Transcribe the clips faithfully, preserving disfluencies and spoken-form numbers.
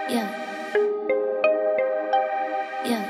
Yeah. Yeah.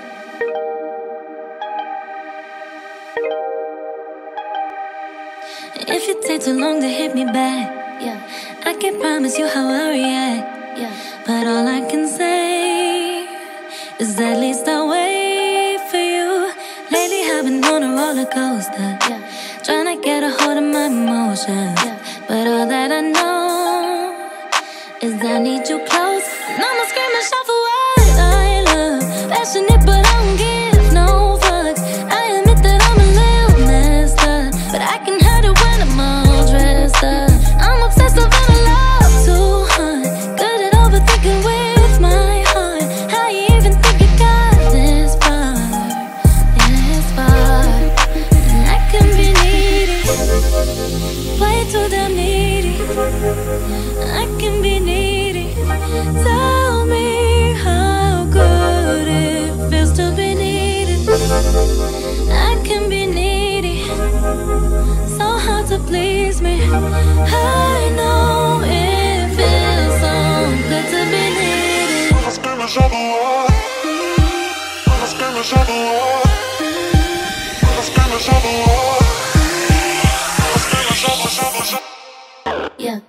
If you take too long to hit me back, yeah, I can't promise you how I react, yeah. But all I can say is at least I'll wait for you. Lately I've been on a roller coaster, yeah, trying to get a hold of my emotions, yeah. But all that I know is I need you close, and I'ma scream and shout for what I love. Passionate but I don't give no fucks. I admit that I'm a little messed up, but I can hide it when I'm all dressed up. I'm obsessive and I love too hard, good at overthinking with my heart. How you even think you got this far, this far? And I can be needy, way too damn needy. I can be needy. Tell me how good it feels to be needed. I can be needy, so hard to please me. I know it feels so good to be needed. I'ma scream and shout the word. I'ma scream and shout the word. I'ma scream and shout the word. I'ma scream and shout the shout the shout. Yeah.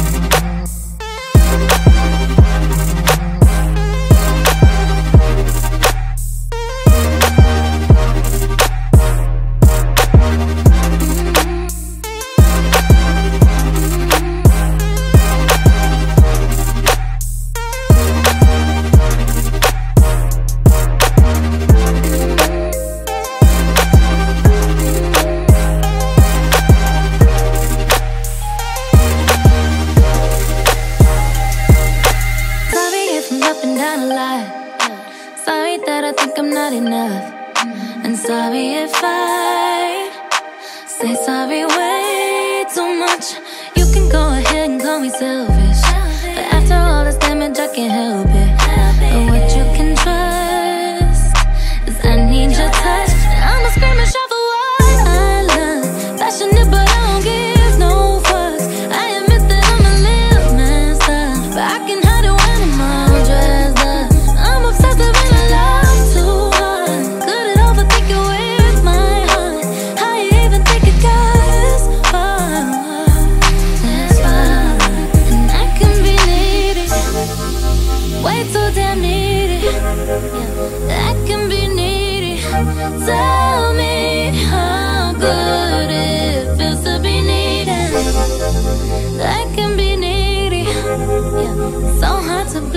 Up and down a lot. Sorry that I think I'm not enough, and sorry if I say sorry way too much. You can go ahead and call me selfish, but after all this damage I can't help it. But what you can trust is I need your touch. I'ma scream and shout for what I love. Passionate but I don't give no fucks. I admit that I'm a little messed up, but I can hide it when I'm all dressed up. I'm obsessive and I love too hard, good at overthinking with my heart. How you even think it got this far, this far? And I can be needy, way too damn needy. Yeah, I can be needy. Tell me how good it feels to be needed. I can be needy, yeah, so hard to